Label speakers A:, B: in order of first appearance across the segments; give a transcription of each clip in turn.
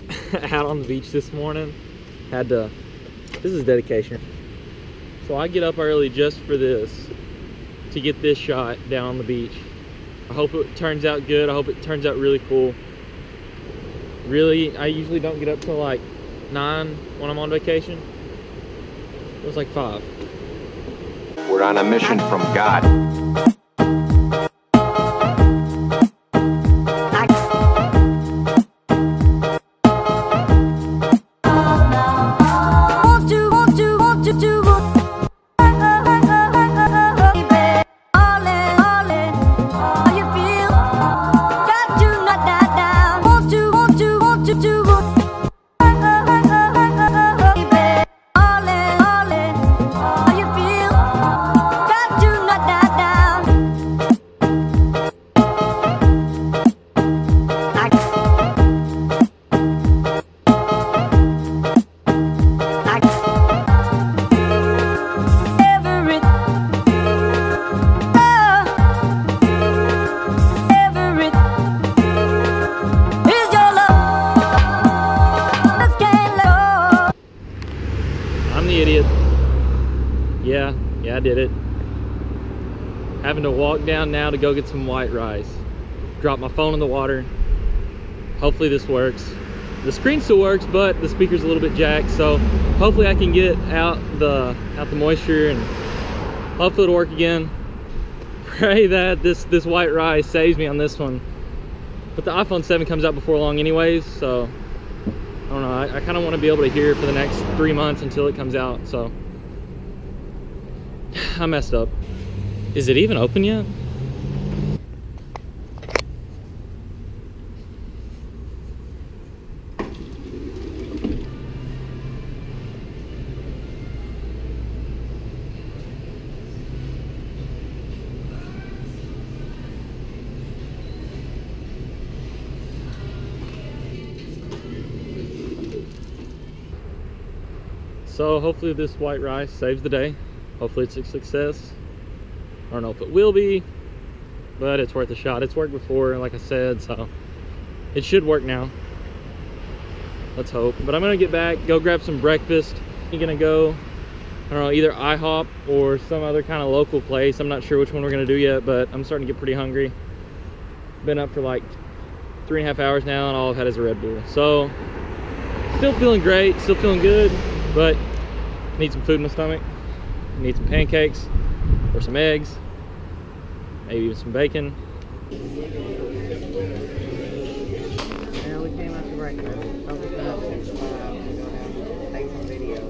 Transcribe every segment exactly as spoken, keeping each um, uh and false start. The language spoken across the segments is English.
A: out on the beach this morning. Had to, this is dedication. So I get up early just for this, to get this shot down on the beach. I hope it turns out good. I hope it turns out really cool. Really, I usually don't get up till like nine when I'm on vacation. It was like five.
B: We're on a mission from God.
A: Yeah, yeah, I did it. Having to walk down now to go get some white rice. Drop my phone in the water. Hopefully this works. The screen still works, but the speaker's a little bit jacked, so hopefully I can get out the out the moisture and hopefully it'll work again. Pray that this this white rice saves me on this one. But the iPhone seven comes out before long anyways, so I don't know. I, I kind of want to be able to hear it for the next three months until it comes out, so I messed up. Is it even open yet? So hopefully this white rice saves the day. Hopefully it's a success. I don't know if it will be, but it's worth a shot. It's worked before, like I said, so it should work now. Let's hope. But I'm gonna get back, go grab some breakfast. I'm gonna go, I don't know, either IHOP or some other kind of local place. I'm not sure which one we're gonna do yet, but I'm starting to get pretty hungry. Been up for like three and a half hours now, and all I've had is a Red Bull. So, still feeling great, still feeling good, but need some food in my stomach. Need some pancakes or some eggs, maybe even some bacon.
C: Yeah, we came out to breakfast. I was gonna take some video.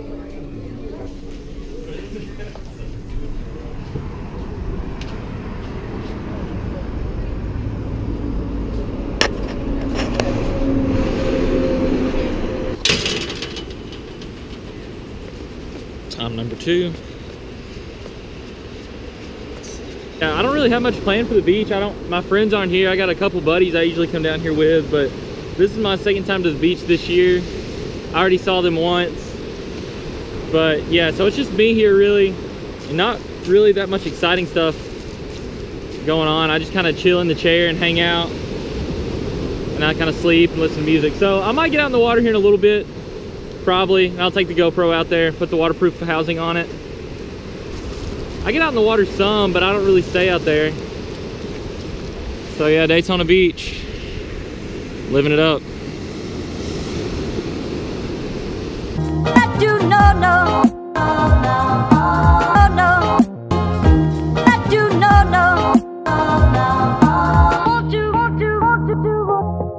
A: Time number two. Yeah, I don't really have much planned for the beach. I don't, my friends aren't here. I got a couple buddies I usually come down here with, but this is my second time to the beach this year. I already saw them once, but yeah, so it's just me here really, and not really that much exciting stuff going on. I just kind of chill in the chair and hang out, and I kind of sleep and listen to music. So I might get out in the water here in a little bit, probably, and I'll take the GoPro out there, put the waterproof housing on it. I get out in the water some, but I don't really stay out there. So yeah, Daytona Beach, living it up.
D: I do no no no no. I do no no. Want you, want you, want you to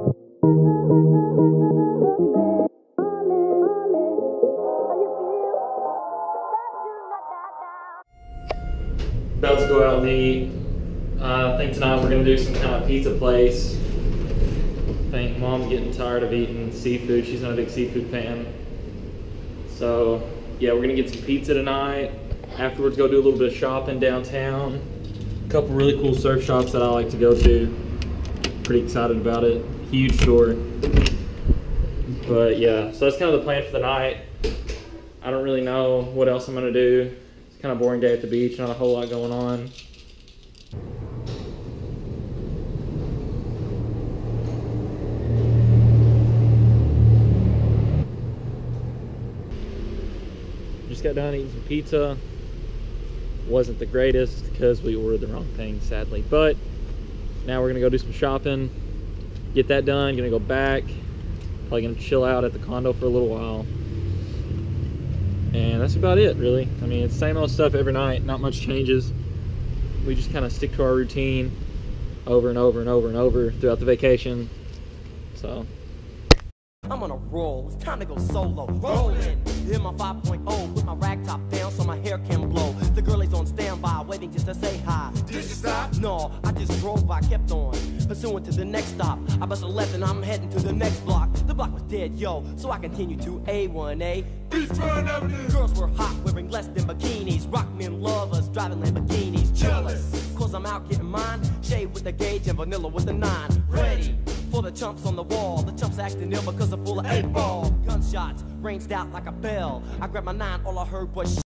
A: About to go out and eat. Uh, I think tonight we're gonna do some kind of pizza place. I think Mom's getting tired of eating seafood. She's not a big seafood fan. So yeah, we're gonna get some pizza tonight. Afterwards, go do a little bit of shopping downtown. A couple really cool surf shops that I like to go to. Pretty excited about it. Huge store. But yeah, so that's kind of the plan for the night. I don't really know what else I'm gonna do. It's kind of boring day at the beach, not a whole lot going on. got done eating some pizza. Wasn't the greatest because we ordered the wrong thing, sadly. But now we're gonna go do some shopping, get that done, gonna go back. Probably gonna chill out at the condo for a little while. And that's about it, really. I mean, it's the same old stuff every night, not much changes. We just kind of stick to our routine over and over and over and over throughout the vacation. So
E: I'm on a roll, it's time to go solo. Rolling, hit my five point oh, put my rag top down so my hair can blow. The girl is on standby, waiting just to say hi. Did you stop? No, I just drove by, kept on, pursuing to the next stop. I bust a left and I'm heading to the next block. The block was dead, yo, so I continue to A one A. Beachfront Avenue. Girls were hot, wearing less than bikinis. Rock men lovers, driving Lamborghinis. Jealous, cause I'm out getting mine. Shade with the gauge and vanilla with the nine. Ready for the chumps on the wall. The chumps acting ill because they're full of eight ball. Gunshots ranged out like a bell. I grabbed my nine, all I heard was